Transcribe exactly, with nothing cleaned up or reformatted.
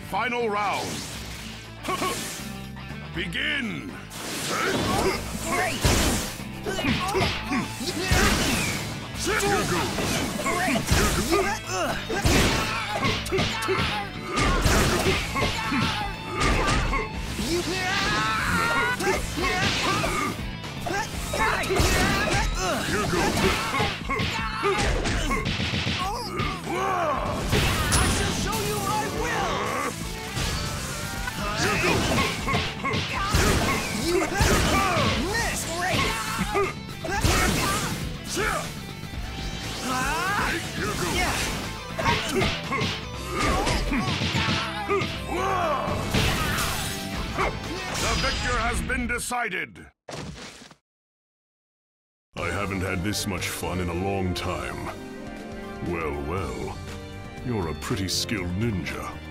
final round. Begin! Great! Here The victor has been decided. I haven't had this much fun in a long time. Well, well, you're a pretty skilled ninja.